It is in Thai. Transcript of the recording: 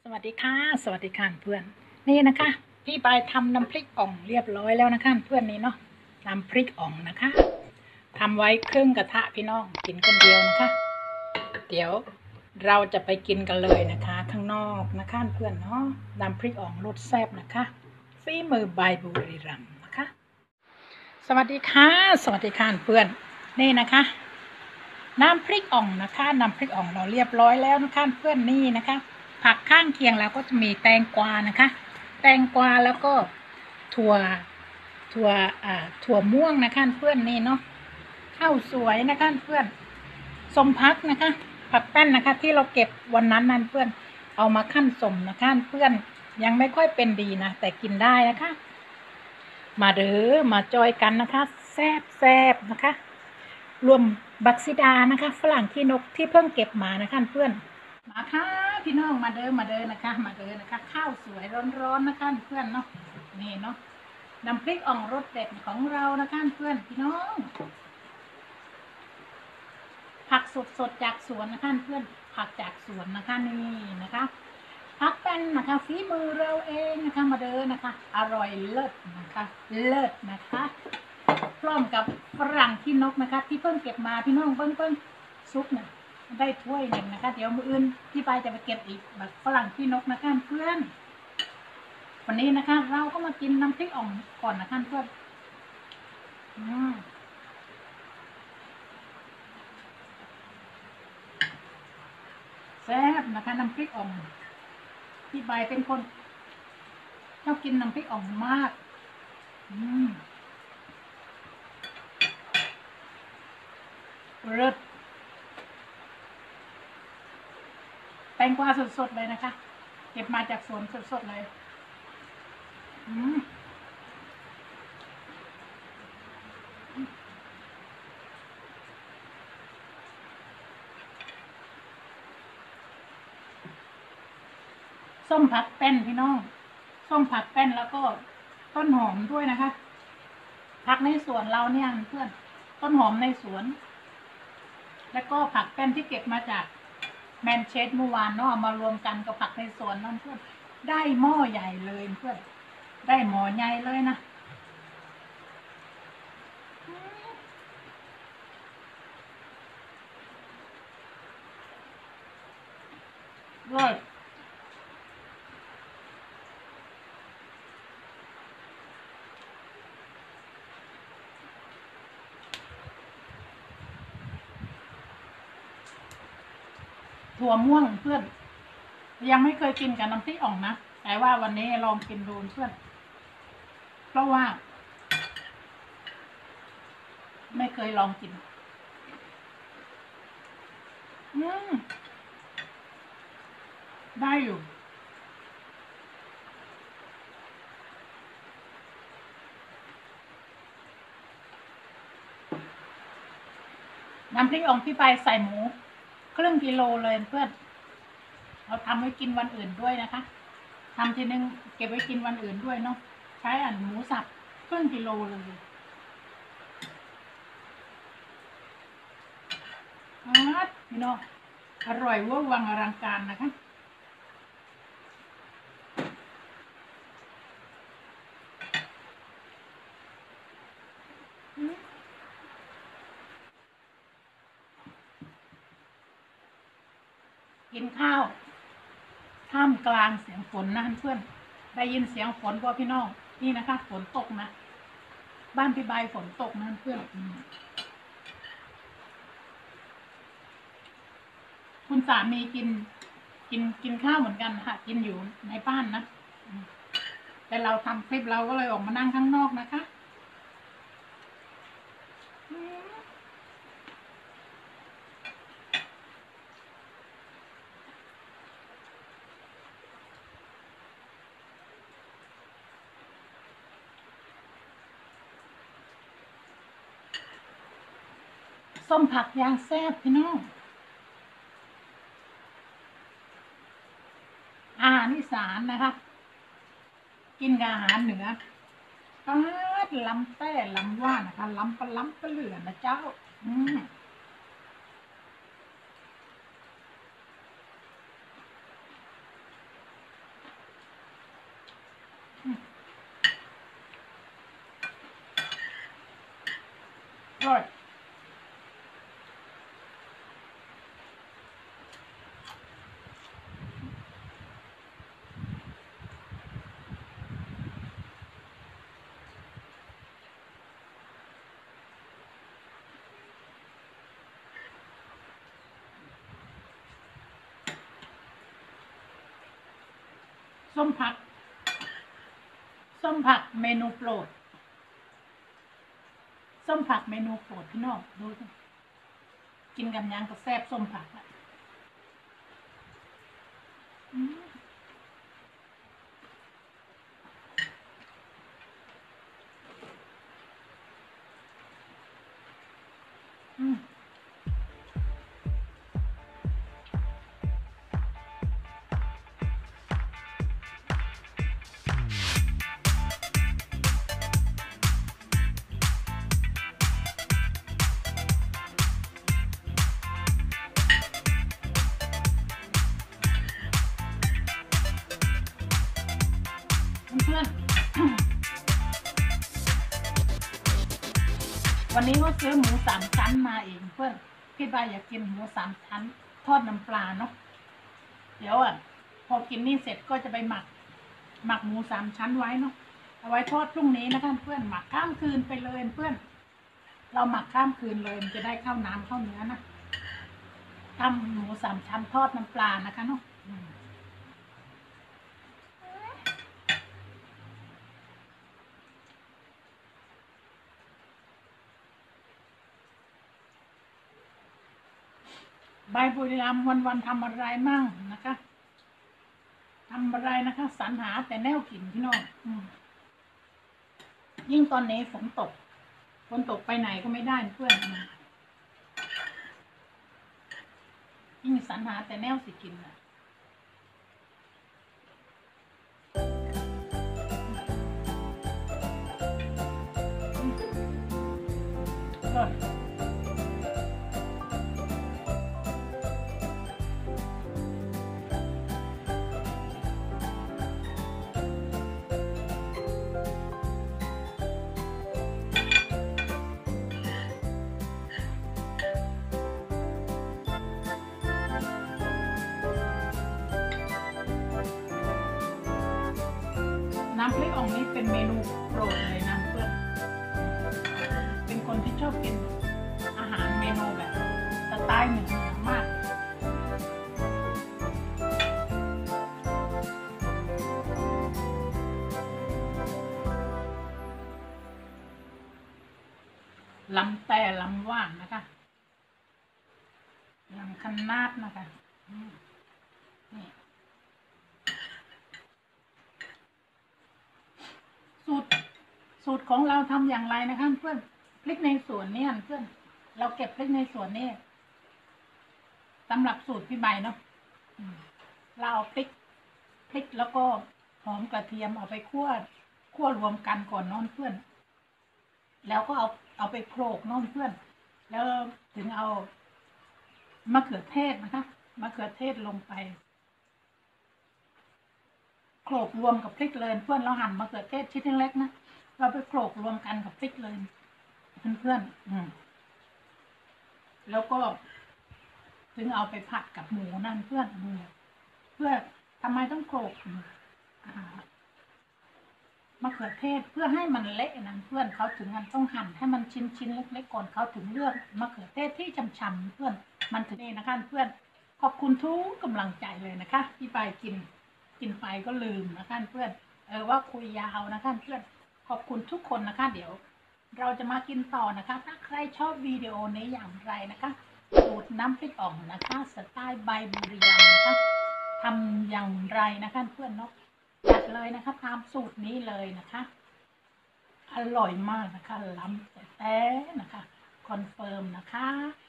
วัสดีค่ะสวัสดีค่ะเพื่อนนี่นะคะพี่ปายทำน้ำพริกอ่องเรียบร้อยแล้วนะคะเพื่อนนี่เนาะน้ำพริกอ่องนะคะทำไว้ครึ่งกระทะพี่น้องกินคนเดียวนะคะเดี๋ยวเราจะไปกินกันเลยนะคะข้างนอกนะคะเพื่อนเนาะน้ำพริกอ่องรสแซ่บนะคะฝีมือใบบุรีรัมย์นะคะสวัสดีค่ะสวัสดีค่ะเพื่อนนี่นะคะน้ำพริกอ่องนะคะน้ำพริกอ่องเราเรียบร้อยแล้วนะคะเพื่อนนี่นะคะผักข้างเคียงเราก็จะมีแตงกวานะคะแตงกวาแล้วก็ถั่วถั่วถั่วม่วงนะคะเพื่อนนี่เนาะข้าวสวยนะคะเพื่อนส้มพักนะคะผักแป้นนะคะที่เราเก็บวันนั้นนั่นเพื่อนเอามาขั้นส้มนะคะเพื่อนยังไม่ค่อยเป็นดีนะแต่กินได้นะคะมาเด้อมาจอยกันนะคะแซ่บแซ่บนะคะรวมบักซิดานะคะฝรั่งขี้นกที่เพิ่งเก็บมานะคะเพื่อนมาค่ะพี่น้องมาเดินนะคะมาเดินนะคะข้าวสวยร้อนๆนะคะเพื่อนเนาะนี่เนาะน้ำพริกอ่องรสเด็ดของเรานะคะเพื่อนพี่น้องผักสดจากสวนนะคะเพื่อนผักจากสวนนะคะนี่นะคะผักเป็นนะคะฝีมือเราเองนะคะมาเดินนะคะอร่อยเลิศนะคะเลิศนะคะพร้อมกับฝรั่งขี้นกนะคะที่เพิ่งเก็บมาพี่น้องเพิ่งซุปเนี่ยได้ถ้วยหนึ่งนะคะเดี๋ยวมื้ออื่นพี่ปายจะไปเก็บอีกแบบฝรั่งขี้นกนะคะเพื่อนวันนี้นะคะเราก็มากินน้ำพริกอ่องก่อนนะคะเพื่อนแซ่บนะคะน้ำพริกอ่องพี่ปายเป็นคนชอบกินน้ำพริกอ่องมากเลิศแตงกวาสดๆเลยนะคะเก็บมาจากสวนสดๆเลยส้มผักแป้นพี่น้องส้มผักแป้นแล้วก็ต้นหอมด้วยนะคะผักในสวนเราเนี่ยเพื่อนต้นหอมในสวนแล้วก็ผักแป้นที่เก็บมาจากแมนเชสเมื่อวานเนาะมารวมกันกับผักในสวนนั่นเพื่อนได้หม้อใหญ่เลยเพื่อนได้หม้อใหญ่เลยนะเลยถั่วม่วงเพื่อนยังไม่เคยกินกับน้ำพริกอ่องนะแต่ว่าวันนี้ลองกินดูเพื่อนเพราะว่าไม่เคยลองกินได้อยู่น้ำพริกอ่องพี่ไปใส่หมูครึ่งกิโลเลยเพื่อนเราทำไว้กินวันอื่นด้วยนะคะทำทีนึงเก็บไว้กินวันอื่นด้วยเนาะใช้หมูสับครึ่งกิโลเลยพี่น้องอร่อยเวอร์วังอลังการนะคะกินข้าวท่ามกลางเสียงฝนนะเพื่อนได้ยินเสียงฝนป่ะพี่น้องนี่นะคะฝนตกนะบ้านพี่ใบฝนตกนะเพื่อนคุณสามีกินข้าวเหมือนกันค่ะกินอยู่ในบ้านนะแต่เราทำคลิปเราก็เลยออกมานั่งข้างนอกนะคะส้มผักยางแซ่บพี่น้องอาหารอีสานนะคะกินกับอาหารเหนือล้ำแต่ล้ำว่านะคะล้ำปลาล้ำปลาเหลือนะเจ้าร่อยส้มผักเมนูโปรดส้มผักเมนูโปรดพี่น้องดูสิกินกันยังก็แซ่บส้มผักอ่ะเพื่อน วันนี้ก็ซื้อหมู3 ชั้นมาเองเพื่อนพี่ใบอยากกินหมู3 ชั้นทอดน้ำปลาเนาะเดี๋ยวพอกินนี่เสร็จก็จะไปหมักหมู3 ชั้นไว้เนาะเอาไว้ทอดพรุ่งนี้นะคะเพื่อนหมักข้ามคืนไปเลยเพื่อนเราหมักข้ามคืนเลยมันจะได้เข้าน้ำเข้าเนื้อนะทำหมู3 ชั้นทอดน้ำปลานะคะเนาะใบบุรีรัมย์วันทำอะไรมั่งนะคะทำอะไรนะคะสรรหาแต่แนวกินพี่น้องยิ่งตอนนี้ฝนตกไปไหนก็ไม่ได้เพื่อนยิ่งสรรหาแต่แนวสิกินอ่ะก็น้ำพริกอ่องนี้เป็นเมนูโปรดเลยนะเพื่อนเป็นคนที่ชอบกินอาหารเมนูแบบสไตล์เหนือมากลำแต่ลำว่างนะคะลำคันนาดนะคะนี่สูตรของเราทำอย่างไรนะคะเพื่อนพริกในสวนเนี่ยเพื่อนเราเก็บพริกในสวนนี่สำหรับสูตรพี่ใบเนาะเราเอาพริกแล้วก็หอมกระเทียมเอาไปคั่วรวมกันก่อนน้องเพื่อนแล้วก็เอาไปโขลกน้องเพื่อนแล้วถึงเอามะเขือเทศนะคะมะเขือเทศลงไปโขลกรวมกับพริกเลยเพื่อนเราหั่นมะเขือเทศชิ้นเล็กนะเราไปโขลกรวมกันกับพริกเลยเพื่อนแล้วก็ถึงเอาไปผัดกับหมูนั่นเพื่อทำไมต้องโขลกมะเขือเทศเพื่อให้มันเละนะเพื่อนเขาถึงต้องหั่นให้มันชิ้นเล็กๆก่อนเขาถึงเลือกมะเขือเทศที่ช่ำๆเพื่อนมันถึงนี่นะคะเพื่อนขอบคุณทุกกำลังใจเลยนะคะที่ไปกินไปก็ลืมนะคะเพื่อนว่าคุยยาวนะคะเพื่อนขอบคุณทุกคนนะคะเดี๋ยวเราจะมากินต่อนะคะถ้าใครชอบวิดีโอนี้อย่างไรนะคะสูตรน้ำพริกอ่องนะคะสไตล์ใบบุรีรัมย์นะคะทำอย่างไรนะคะเพื่อนเนาะจัดเลยนะคะตามสูตรนี้เลยนะคะอร่อยมากนะคะล้ำแต่นะคะคอนเฟิร์มนะคะ